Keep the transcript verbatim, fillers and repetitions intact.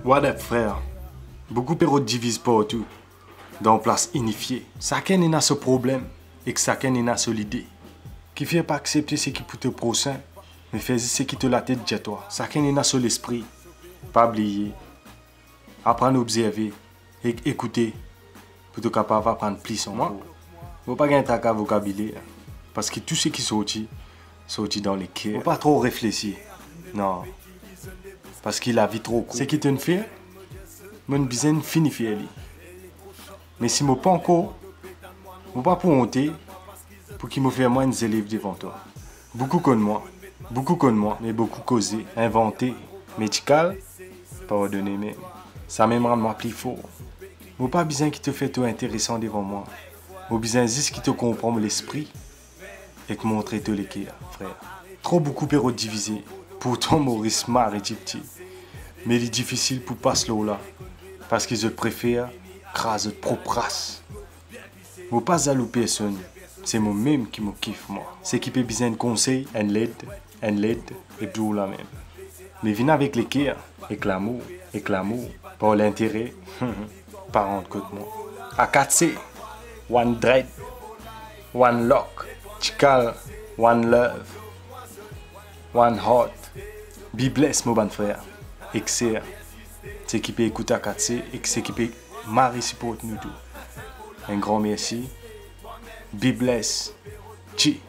What up, frère? Beaucoup de divisent partout, dans place unifiée. Chacun n'a ce problème et que chacun n'a son idée. Qui fait pas accepter ce qui peut te prochain, mais fais ce qui te la tête de toi. Chacun n'a son esprit. Pas oublier. Apprendre à observer et écouter pour te capable d'apprendre plus en moi. Faut pas gagner un vocabulaire parce que tout ce qui sortit, sortit dans les cœurs. Faut pas trop réfléchir. Non. Parce qu'il a vie trop court. Ce qui te fait, mon besoin fini faire. Mais si je pas encore, je pas pour honter pour qu'il me fasse moins des élèves devant toi. Beaucoup comme moi, beaucoup comme moi, mais beaucoup causé, inventé, médical, pardonnez, mais ça même rend moi plus fort. Je pas besoin qui te fait tout intéressant devant moi. Je besoin juste qui te comprend l'esprit et que montrer tout les cœurs, frère. Trop beaucoup de divisé. Pourtant, Maurice Mar est petit. Mais il est difficile pour passer là. Parce que je préfère craser propre race. Je ne pas à personne. C'est moi-même qui me kiffe, moi. C'est qui peut besoin de conseils, un l'aide, un l'aide, et tout la même. Mais viens avec les cœurs, avec l'amour, avec l'amour, par l'intérêt, par contre côté moi. A quatre C, one dread, one lock, chical, one love, one heart. Be blessed, mon bon frère. Excellent. C'est qui peut écouter à quatre C et c'est qui peut marrer supporter nous tous. Un grand merci. Be blessed. Chi.